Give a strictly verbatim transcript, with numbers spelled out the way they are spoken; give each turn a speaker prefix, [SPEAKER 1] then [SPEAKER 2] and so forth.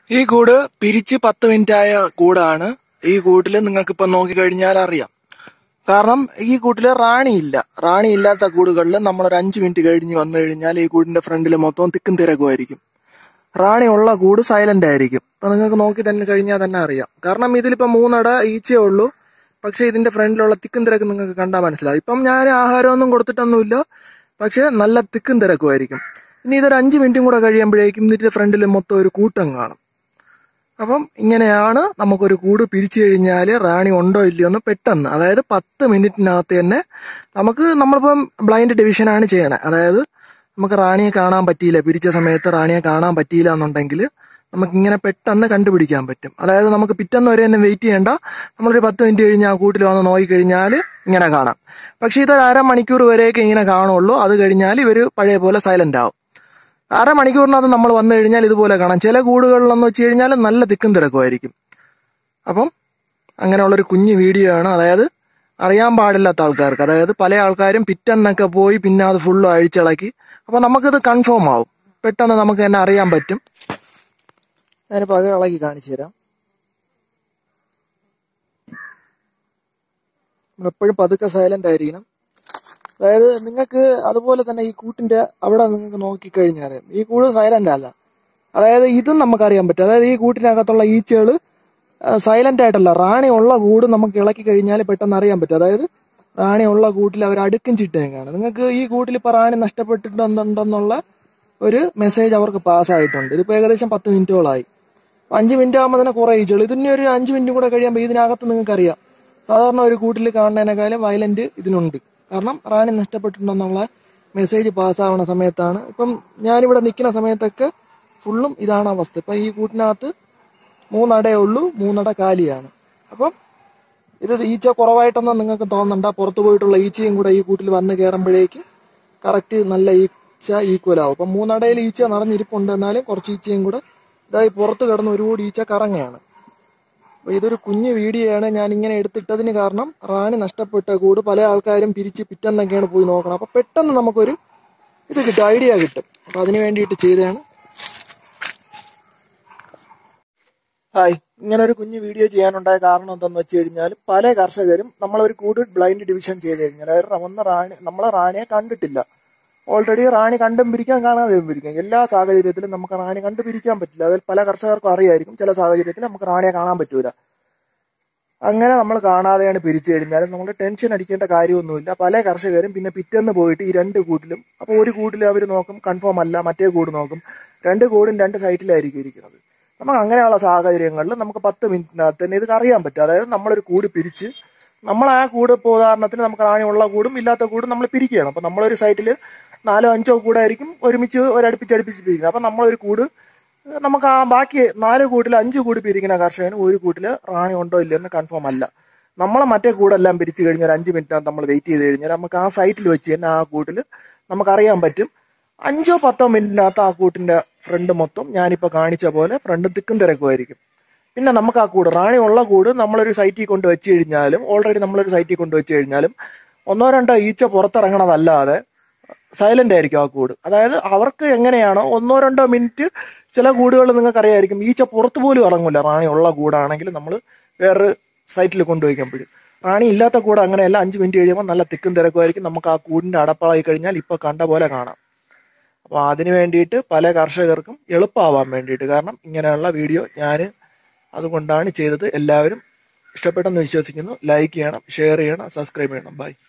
[SPEAKER 1] ഈ കൂട് പിരിച്ച് പത്ത് മിനിറ്റ് ആയ കൂടാണ്. ഈ കൂട്ടിൽ നിങ്ങൾക്ക് ഇപ്പൊ നോക്കിക്കഴിഞ്ഞാൽ അറിയാം. കാരണം ഈ കൂട്ടില് റാണിയില്ല. റാണി ഇല്ലാത്ത കൂടുകളിൽ നമ്മൾ ഒരു അഞ്ചു മിനിറ്റ് കഴിഞ്ഞ് വന്നു കഴിഞ്ഞാൽ ഈ കൂടിന്റെ ഫ്രണ്ടിൽ മൊത്തം തിക്കും തിരക്കുമായിരിക്കും. റാണി ഉള്ള കൂട് സൈലന്റ് ആയിരിക്കും. അപ്പൊ നിങ്ങൾക്ക് നോക്കി തന്നെ കഴിഞ്ഞാൽ തന്നെ അറിയാം. കാരണം ഇതിലിപ്പോ മൂന്നട ഈച്ചയേ ഉള്ളൂ. പക്ഷെ ഇതിന്റെ ഫ്രണ്ടിലുള്ള തിക്കും തിരക്ക് നിങ്ങൾക്ക് കണ്ടാൽ മനസ്സിലാവും. ഇപ്പം ഞാൻ ആഹാരമൊന്നും കൊടുത്തിട്ടൊന്നുമില്ല, പക്ഷെ നല്ല തിക്കും തിരക്കുമായിരിക്കും. ഇനി ഇതൊരു അഞ്ചു മിനിറ്റും കൂടെ കഴിയുമ്പോഴേക്കും ഇതിന്റെ ഫ്രണ്ടിൽ മൊത്തം ഒരു കൂട്ടം കാണും. അപ്പം ഇങ്ങനെയാണ് നമുക്കൊരു കൂട് പിരിച്ചു കഴിഞ്ഞാൽ റാണി ഉണ്ടോ ഇല്ലയോ എന്ന് പെട്ടെന്ന്, അതായത് പത്ത് മിനിറ്റിനകത്ത് തന്നെ നമുക്ക്, നമ്മളിപ്പം ബ്ലൈൻഡ് ഡിവിഷനാണ് ചെയ്യണേ. അതായത് നമുക്ക് റാണിയെ കാണാൻ പറ്റിയില്ല, പിരിച്ച സമയത്ത് റാണിയെ കാണാൻ പറ്റിയില്ല എന്നുണ്ടെങ്കിൽ നമുക്കിങ്ങനെ പെട്ടെന്ന് കണ്ടുപിടിക്കാൻ പറ്റും. അതായത് നമുക്ക് പിറ്റേന്ന് വരെ തന്നെ വെയിറ്റ് ചെയ്യേണ്ട. നമ്മളൊരു പത്ത് മിനിറ്റ് കഴിഞ്ഞ് ആ കൂട്ടിൽ വന്ന് നോക്കിക്കഴിഞ്ഞാൽ ഇങ്ങനെ കാണാം. പക്ഷെ ഇതൊരു അരമണിക്കൂർ വരെയൊക്കെ ഇങ്ങനെ കാണുള്ളൂ. അത് കഴിഞ്ഞാൽ ഇവർ പഴയ പോലെ സൈലന്റ് ആവും. അരമണിക്കൂറിനകത്ത് നമ്മൾ വന്നു കഴിഞ്ഞാൽ ഇതുപോലെ കാണാം. ചില കൂടുകളിലെന്ന് വെച്ച് കഴിഞ്ഞാൽ നല്ല തിക്കും തിരക്കുമായിരിക്കും. അപ്പം അങ്ങനെയുള്ളൊരു കുഞ്ഞു വീഡിയോ ആണ്. അതായത് അറിയാൻ പാടില്ലാത്ത ആൾക്കാർക്ക്, അതായത് പല ആൾക്കാരും പിറ്റെന്നൊക്കെ പോയി പിന്നെ അത് ഫുള്ളും അഴിച്ചിളക്കി. അപ്പം നമുക്കിത് കൺഫേം ആവും, പെട്ടെന്ന് നമുക്ക് തന്നെ അറിയാൻ പറ്റും. ഞാനിപ്പോൾ അത് ഇളക്കി കാണിച്ചു തരാം. നമ്മളെപ്പോഴും പതുക്കെ സൈലന്റ് ആയിരിക്കണം. അതായത് നിങ്ങൾക്ക് അതുപോലെ തന്നെ ഈ കൂട്ടിന്റെ അവിടെ നിങ്ങൾക്ക് നോക്കിക്കഴിഞ്ഞാൽ ഈ കൂട് സൈലന്റ് അല്ല. അതായത് ഇതും നമുക്കറിയാൻ പറ്റും. അതായത് ഈ കൂട്ടിനകത്തുള്ള ഈച്ചകൾ സൈലന്റ് ആയിട്ടല്ല, റാണി ഉള്ള കൂട് നമുക്ക് ഇളക്കി കഴിഞ്ഞാൽ പെട്ടെന്ന് അറിയാൻ പറ്റും. അതായത് റാണി ഉള്ള കൂട്ടിൽ അവർ അടുക്കും ചിട്ടയൊക്കെയാണ്. നിങ്ങൾക്ക് ഈ കൂട്ടിൽ ഇപ്പൊ റാണി നഷ്ടപ്പെട്ടിട്ടുണ്ടെന്നുള്ള ഒരു മെസ്സേജ് അവർക്ക് പാസ്സായിട്ടുണ്ട്. ഇതിപ്പോ ഏകദേശം പത്ത് മിനിറ്റോളായി. അഞ്ച് മിനിറ്റ് ആകുമ്പോൾ തന്നെ കുറെ ഈച്ചകൾ. ഇതിന് ഒരു അഞ്ച് മിനിറ്റും കൂടെ കഴിയുമ്പോൾ ഇതിനകത്ത് നിങ്ങൾക്ക് അറിയാം, സാധാരണ ഒരു കൂട്ടിൽ കാണുന്നതിനേക്കാളും വയലന്റ് ഇതിനുണ്ട്. കാരണം റാണി നഷ്ടപ്പെട്ടിട്ടുണ്ടെന്നുള്ള മെസ്സേജ് പാസ്സാവുന്ന സമയത്താണ്. ഇപ്പം ഞാനിവിടെ നിൽക്കുന്ന സമയത്തൊക്കെ ഫുള്ളും ഇതാണ് അവസ്ഥ. ഇപ്പം ഈ കൂട്ടിനകത്ത് മൂന്നടയേ ഉള്ളൂ, മൂന്നട കാലിയാണ്. അപ്പം ഇത് ഈച്ച കുറവായിട്ടൊന്നും നിങ്ങൾക്ക് തോന്നണ്ട. പുറത്തു പോയിട്ടുള്ള ഈച്ചയും കൂടെ ഈ കൂട്ടിൽ വന്ന് കയറുമ്പോഴേക്കും കറക്റ്റ് നല്ല ഈച്ച ഈക്വൽ ആവും. അപ്പം മൂന്നടയിൽ ഈച്ച നിറഞ്ഞിരിപ്പുണ്ട്, എന്നാലും കുറച്ച് ഈച്ചയും കൂടെ ഇതായി പുറത്ത് കിടന്ന് ഒരുപാട് ഈച്ച കറങ്ങയാണ്. അപ്പൊ ഇതൊരു കുഞ്ഞു വീഡിയോ ആണ് ഞാൻ ഇങ്ങനെ എടുത്തിട്ടതിന് കാരണം, റാണി നഷ്ടപ്പെട്ട കൂട് പല ആൾക്കാരും പിരിച്ച് പിറ്റെന്നൊക്കെയാണ് പോയി നോക്കണം. അപ്പൊ പെട്ടെന്ന് നമുക്കൊരു ഇത് കിട്ടും, ഐഡിയ കിട്ടും. അപ്പൊ അതിന് വേണ്ടിയിട്ട് ചെയ്തതാണ്. ഹായ്, ഇങ്ങനെ ഒരു കുഞ്ഞു വീഡിയോ ചെയ്യാനുണ്ടായ കാരണം എന്താണെന്ന് വെച്ച് കഴിഞ്ഞാൽ, പല കർഷകരും നമ്മളൊരു കൂട് ബ്ലൈൻഡ് ഡിവിഷൻ ചെയ്ത് കഴിഞ്ഞാൽ, അതായത് ഒന്ന് റാണി നമ്മളെ റാണിയെ കണ്ടിട്ടില്ല, ഓൾറെഡി റാണി കണ്ടും പിരിക്കാൻ കാണാതെയും പിരിക്കാം. എല്ലാ സാഹചര്യത്തിലും നമുക്ക് റാണി കണ്ടു പിരിക്കാൻ പറ്റില്ല. അതിൽ പല കർഷകർക്കും അറിയായിരിക്കും. ചില സാഹചര്യത്തിൽ നമുക്ക് റാണിയെ കാണാൻ പറ്റൂല. അങ്ങനെ നമ്മൾ കാണാതെയാണ് പിരിച്ചു കഴിഞ്ഞാൽ നമ്മൾ ടെൻഷൻ അടിക്കേണ്ട കാര്യമൊന്നുമില്ല. പല കർഷകരും പിന്നെ പിറ്റേന്ന് പോയിട്ട് ഈ രണ്ട് കൂട്ടിലും, അപ്പോൾ ഒരു കൂട്ടിൽ അവർ നോക്കും കൺഫേം അല്ല, മറ്റേ കൂട് നോക്കും. രണ്ട് കൂടും രണ്ട് സൈറ്റിലായിരിക്കും ഇരിക്കുന്നത്. നമുക്ക് അങ്ങനെയുള്ള സാഹചര്യങ്ങളിൽ നമുക്ക് പത്ത് മിനിറ്റിനകത്ത് തന്നെ ഇത് അറിയാൻ പറ്റും. അതായത് നമ്മളൊരു കൂട് പിരിച്ച്, നമ്മൾ ആ കൂട് ഇപ്പോൾ ഉദാഹരണത്തിന് നമുക്ക് റാണി ഉള്ള കൂടും ഇല്ലാത്ത കൂടും നമ്മൾ പിരിക്കുകയാണ്. അപ്പം നമ്മളൊരു സൈറ്റിൽ നാലോ അഞ്ചോ കൂടായിരിക്കും ഒരുമിച്ച് ഒരടുപ്പിച്ചടുപ്പിച്ച് പിരിക്കുന്നത്. അപ്പം നമ്മളൊരു കൂട് നമുക്ക് ആ ബാക്കി നാല് കൂട്ടിൽ അഞ്ച് കൂടി പിരിക്കുന്ന കർഷകന് ഒരു കൂട്ടിൽ റാണി ഉണ്ടോ ഇല്ലെന്ന് കൺഫേം അല്ല. നമ്മളെ മറ്റേ കൂടെല്ലാം പിരിച്ചു കഴിഞ്ഞാൽ ഒരു അഞ്ച് മിനിറ്റിനകത്ത് നമ്മൾ വെയിറ്റ് ചെയ്ത് കഴിഞ്ഞാൽ നമുക്ക് ആ സൈറ്റിൽ വെച്ച് തന്നെ ആ കൂട്ടിൽ നമുക്കറിയാൻ പറ്റും. അഞ്ചോ പത്തോ മിനിറ്റിനകത്ത് ആ കൂട്ടിന്റെ ഫ്രണ്ട് മൊത്തം ഞാനിപ്പോൾ കാണിച്ച പോലെ ഫ്രണ്ട് തിക്കും തിരക്കുമായിരിക്കും. പിന്നെ നമുക്ക് ആ കൂട് റാണി ഉള്ള കൂട് നമ്മളൊരു സൈറ്റിൽ കൊണ്ട് വെച്ച് കഴിഞ്ഞാലും, ഓൾറെഡി നമ്മളൊരു സൈറ്റിൽ കൊണ്ട് വെച്ച് കഴിഞ്ഞാലും ഒന്നോ രണ്ടോ ഈച്ച പുറത്തിറങ്ങണതല്ലാതെ സൈലന്റ് ആയിരിക്കും ആ കൂട്. അതായത് അവർക്ക് എങ്ങനെയാണോ ഒന്നോ രണ്ടോ മിനിറ്റ്, ചില കൂടുകൾ നിങ്ങൾക്ക് അറിയായിരിക്കും ഈച്ച പുറത്തു പോലും ഇറങ്ങില്ല. റാണി ഉള്ള കൂടാണെങ്കിൽ നമ്മൾ വേറൊരു സൈറ്റിൽ കൊണ്ടുപോയിക്കുമ്പോഴും, റാണി ഇല്ലാത്ത കൂട് അങ്ങനെയല്ല. അഞ്ച് മിനിറ്റ് കഴിയുമ്പോൾ നല്ല തിക്കും തിരക്കുമായിരിക്കും. നമുക്ക് ആ കൂടിന്റെ അടപ്പാളായി കഴിഞ്ഞാൽ ഇപ്പൊ കണ്ട പോലെ കാണാം. അപ്പോൾ അതിന് വേണ്ടിയിട്ട് പല കർഷകർക്കും എളുപ്പമാവാൻ വേണ്ടിയിട്ട്, കാരണം ഇങ്ങനെയുള്ള വീഡിയോ ഞാൻ അതുകൊണ്ടാണ് ചെയ്തത്. എല്ലാവരും ഇഷ്ടപ്പെട്ടെന്ന് വിശ്വസിക്കുന്നു. ലൈക്ക് ചെയ്യണം, ഷെയർ ചെയ്യണം, സബ്സ്ക്രൈബ് ചെയ്യണം. ബൈ.